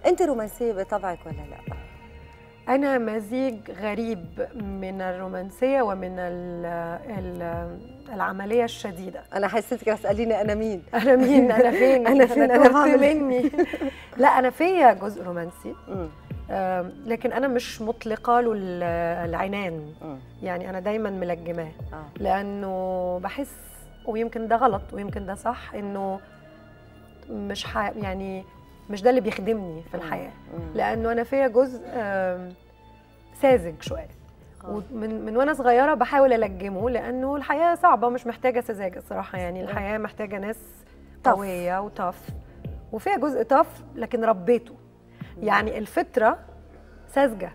انت رومانسيه بطبعك ولا لا؟ أنا مزيج غريب من الرومانسية ومن العملية الشديدة. أنا حسيتك رح تسأليني أنا مين؟ أنا مين؟ أنا فين؟ أنا فين؟ أنا بعمل مني. لا أنا فيا جزء رومانسي، لكن أنا مش مطلقة له العنان. يعني أنا دايما ملجماه، لأنه بحس، ويمكن ده غلط ويمكن ده صح، إنه مش يعني مش ده اللي بيخدمني في الحياة، لأنه أنا فيا جزء ساذج شوية، ومن وأنا صغيرة بحاول ألجمه، لأنه الحياة صعبة مش محتاجة سذاجة الصراحة. يعني الحياة محتاجة ناس قوية وطف، وفيها جزء طف لكن ربيته. يعني الفطرة ساذجة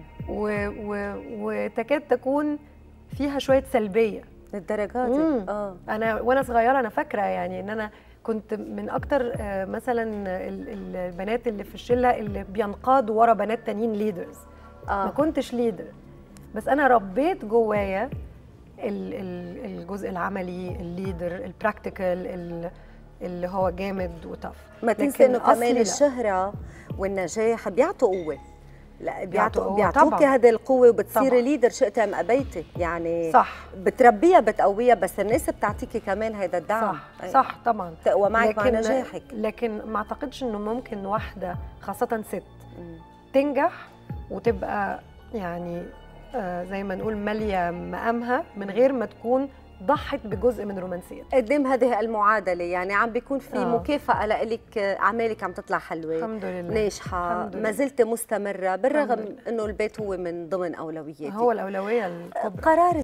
وتكاد تكون فيها شوية سلبية للدرجة دي. أنا وأنا صغيرة أنا فاكرة يعني إن أنا كنت من أكتر مثلا البنات اللي في الشلة اللي بينقادوا ورا بنات تانيين ليدرز. ما كنتش ليدر، بس أنا ربيت جوايا الجزء العملي، الليدر البراكتيكال اللي هو جامد وطف. ما تنسي إنه كمان الشهرة والنجاح بيعطوا قوة. لا بيعطوكي هذه القوة وبتصيري ليدر شئتي أم أبيتي. يعني صح، بتربيها بتقويها، بس الناس بتعطيكي كمان هذا الدعم. صح طبعا، تقوى معك مع نجاحك. لكن ما أعتقدش إنه ممكن واحدة خاصة ست تنجح وتبقى يعني زي ما نقول مالية مقامها من غير ما تكون ضحت بجزء من رومانسيتها. قدام هذه المعادله يعني عم بيكون في مكافاه لك، اعمالك عم تطلع حلوه الحمد لله، ناجحه، ما زلت مستمره بالرغم انه البيت هو من ضمن اولوياتك. هو الاولويه الكبرى. قرار